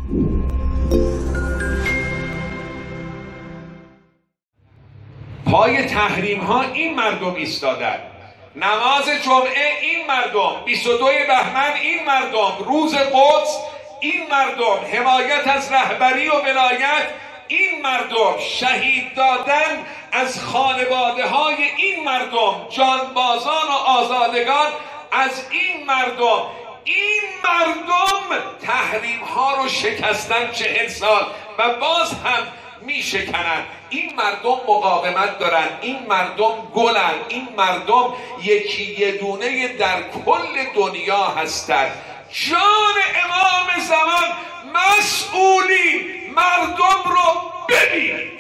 پای تحریم ها این مردم ایستادن. نماز جمعه این مردم، 22 بهمن این مردم، روز قدس این مردم، حمایت از رهبری و ولایت این مردم، شهید دادن از خانواده های این مردم، جانبازان و آزادگان از این مردم. این مردم تحریم ها رو شکستن 40 سال و باز هم می شکنن. این مردم مقاومت دارن، این مردم گلن، این مردم یکی دونه در کل دنیا هستند. جان امام زمان مسئولی مردم رو ببین.